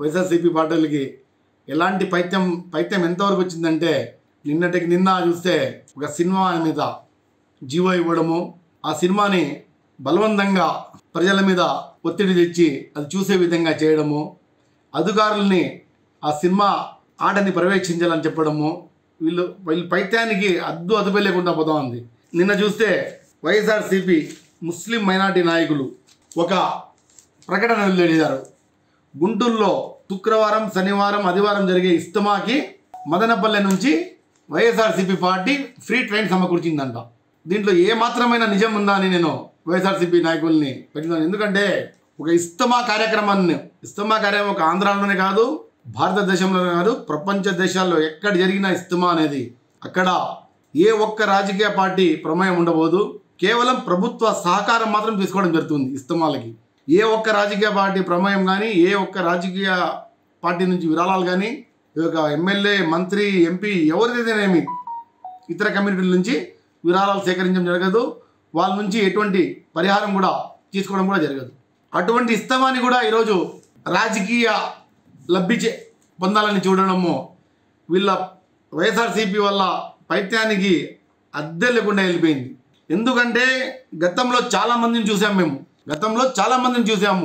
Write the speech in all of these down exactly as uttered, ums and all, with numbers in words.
వైఎస్ఆర్సీపీ పార్టీలకి ఎలాంటి పైత్యం పైత్యం ఎంతవరకు వచ్చిందంటే నిన్నటికి నిన్న చూస్తే ఒక సినిమా మీద జీవో ఇవ్వడము, ఆ సినిమాని బలవంతంగా ప్రజల మీద ఒత్తిడి తెచ్చి అది చూసే విధంగా చేయడము, అధికారుల్ని ఆ సినిమా ఆటని పర్యవేక్షించాలని చెప్పడము, వీళ్ళు వీళ్ళ పైత్యానికి అద్దు అదుపు లేకుండా పోతా ఉంది. నిన్న చూస్తే వైఎస్ఆర్సీపీ ముస్లిం మైనార్టీ నాయకులు ఒక ప్రకటన వెలువడించారు. గుంటూరులో శుక్రవారం, శనివారం, ఆదివారం జరిగే ఇస్తమాకి మదనపల్లె నుంచి వైఎస్ఆర్సీపీ పార్టీ ఫ్రీ ట్రైన్ సమకూర్చిందంట. దీంట్లో ఏ మాత్రమైన నిజం ఉందా అని నేను వైఎస్ఆర్సీపీ నాయకుల్ని పెట్టినాను. ఎందుకంటే ఒక ఇస్తమా కార్యక్రమాన్ని ఇస్తమా కార్యక్రమం ఒక ఆంధ్రాలోనే కాదు, భారతదేశంలోనే కాదు, ప్రపంచ దేశాల్లో ఎక్కడ జరిగిన ఇస్తమా అనేది అక్కడ ఏ ఒక్క రాజకీయ పార్టీ ప్రమేయం ఉండబోదు. కేవలం ప్రభుత్వ సహకారం మాత్రం తీసుకోవడం జరుగుతుంది ఇస్తమాలకి. ఏ ఒక్క రాజకీయ పార్టీ ప్రమేయం కానీ, ఏ ఒక్క రాజకీయ పార్టీ నుంచి విరాళాలు కానీ, ఒక ఎమ్మెల్యే, మంత్రి, ఎంపీ ఎవరిదైతేనేమి ఇతర కమ్యూనిటీల నుంచి విరాళాలు సేకరించడం జరగదు. వాళ్ళ నుంచి ఎటువంటి పరిహారం కూడా తీసుకోవడం కూడా జరగదు. అటువంటి ఇస్తమాని కూడా ఈరోజు రాజకీయ లబ్ధి పొందాలని చూడడము వీళ్ళ వైఎస్ఆర్సీపీ వల్ల పైత్యానికి అద్దె లేకుండా వెళ్ళిపోయింది. ఎందుకంటే గతంలో చాలామందిని చూసాము మేము గతంలో చాలామందిని చూసాము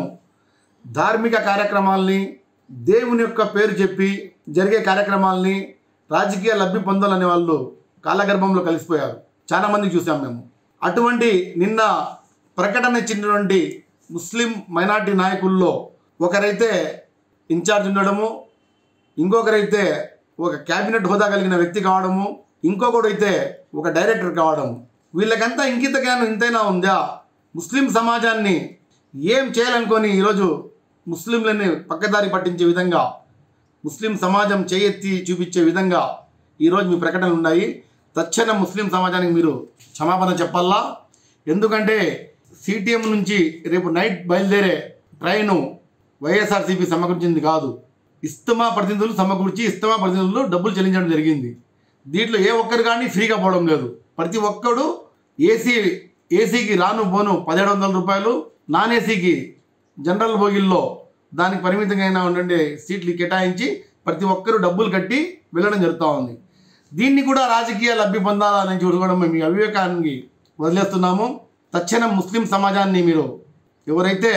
ధార్మిక కార్యక్రమాలని, దేవుని యొక్క పేరు చెప్పి జరిగే కార్యక్రమాలని రాజకీయ లబ్ధి పొందాలనే వాళ్ళు కాలగర్భంలో కలిసిపోయారు. చాలామంది చూసాం మేము. అటువంటి నిన్న ప్రకటన ఇచ్చినటువంటి ముస్లిం మైనార్టీ నాయకుల్లో ఒకరైతే ఇన్ఛార్జ్ ఉండడము, ఇంకొకరైతే ఒక క్యాబినెట్ హోదా కలిగిన వ్యక్తి కావడము, ఇంకొకడైతే ఒక డైరెక్టర్ కావడము. వీళ్ళకంతా ఇంకిత జ్ఞానం ఇంతైనా ఉందా? ముస్లిం సమాజాన్ని ఏం చేయాలనుకొని ఈరోజు ముస్లింలని పక్కదారి పట్టించే విధంగా, ముస్లిం సమాజం చేయెత్తి చూపించే విధంగా ఈరోజు మీ ప్రకటనలు ఉన్నాయి. తక్షణం ముస్లిం సమాజానికి మీరు క్షమాపణ చెప్పాలా. ఎందుకంటే సిటిఎం నుంచి రేపు నైట్ బయలుదేరే ట్రైను వైఎస్ఆర్సీపీ సమకూర్చింది కాదు, ఇస్తమా ప్రతినిధులు సమకూర్చి ఇస్తమా ప్రతినిధులు డబ్బులు చెల్లించడం జరిగింది. దీంట్లో ఏ ఒక్కరు కానీ ఫ్రీగా పోవడం లేదు. ప్రతి ఒక్కడు ఏసీ ఏసీకి రాను పోను పదిహేడు వందల రూపాయలు, నాన్ ఏసీకి జనరల్ బోగిల్లో దానికి పరిమితంగా ఉండే సీట్లు కేటాయించి ప్రతి ఒక్కరూ డబ్బులు కట్టి వెళ్ళడం జరుగుతూ ఉంది. దీన్ని కూడా రాజకీయ లబ్ధి పొందాలని చూడడం మీ అవివేకానికి వదిలేస్తున్నాము. తక్షణం ముస్లిం సమాజాన్ని మీరు ఎవరైతే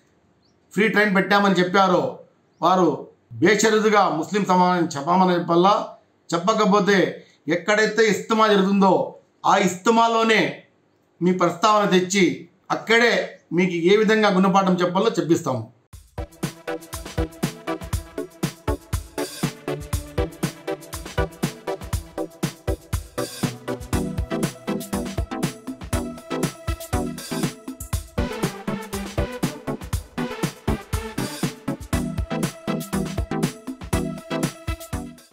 ఫ్రీ ట్రైన్ పెట్టామని చెప్పారో వారు బేషరతుగా ముస్లిం సమాజాన్ని చెప్పామని చెప్పల్లా. చెప్పకపోతే ఎక్కడైతే ఇస్తమా జరుగుతుందో ఆ ఇస్తమాలోనే మీ ప్రస్తావన తెచ్చి అక్కడే మీకు ఏ విధంగా గుణపాఠం చెప్పాలో చెప్పిస్తాము.